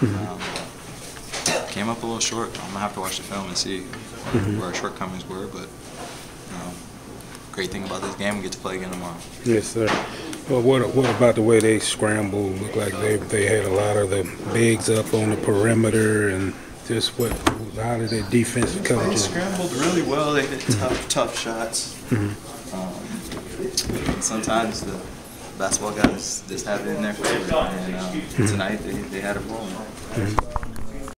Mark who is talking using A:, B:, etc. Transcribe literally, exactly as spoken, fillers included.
A: Mm-hmm. um, came up a little short. I'm going to have to watch the film and see mm-hmm. where our shortcomings were, but um, great thing about this game, we get to play again tomorrow.
B: Yes, sir. Well, what what about the way they scrambled? Looked like they they had a lot of the bigs up on the perimeter, and just what how did their defensive coverage?
A: They scrambled really well. They hit mm-hmm. tough tough shots.
B: Mm-hmm.
A: Um, sometimes the basketball guys just have it in their favor, and um, mm-hmm. tonight they they had it rolling.
B: Mm-hmm.